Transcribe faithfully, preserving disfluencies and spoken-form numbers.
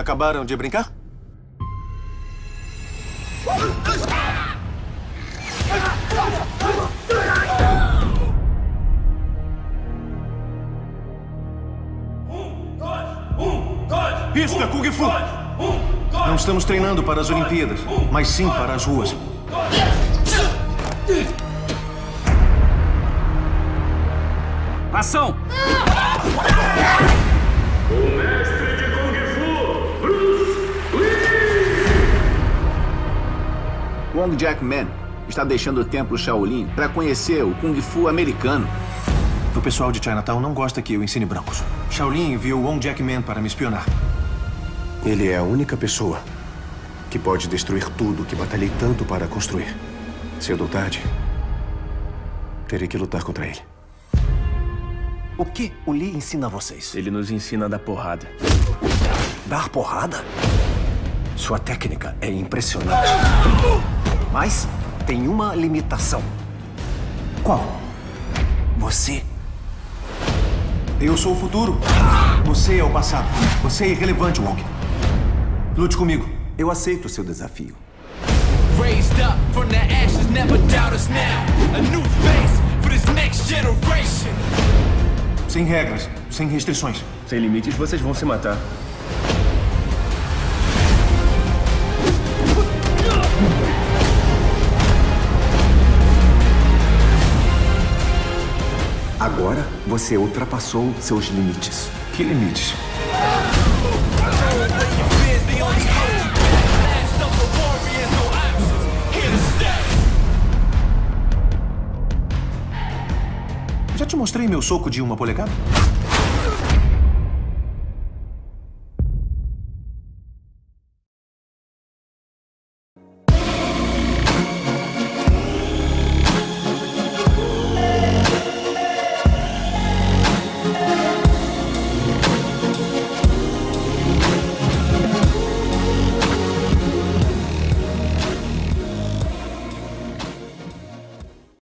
Acabaram de brincar? Isso é Kung Fu! Não estamos treinando para as Olimpíadas, mas sim para as ruas. Ação! O mestre de Kung Fu, Bruce Lee! Wong Jack Man está deixando o templo Shaolin para conhecer o Kung Fu americano. O pessoal de Chinatown não gosta que eu ensine brancos. Shaolin enviou Wong Jack Man para me espionar. Ele é a única pessoa que pode destruir tudo que batalhei tanto para construir. Cedo ou tarde, terei que lutar contra ele. O que o Lee ensina a vocês? Ele nos ensina a dar porrada. Dar porrada? Sua técnica é impressionante. Mas tem uma limitação. Qual? Você. Eu sou o futuro. Você é o passado. Você é irrelevante, Wong. Lute comigo. Eu aceito o seu desafio. Raised up from the ashes, never doubt us now. A new face for this next generation. Sem regras, sem restrições. Sem limites, vocês vão se matar. Agora você ultrapassou seus limites. Que limites? Já te mostrei meu soco de uma polegada?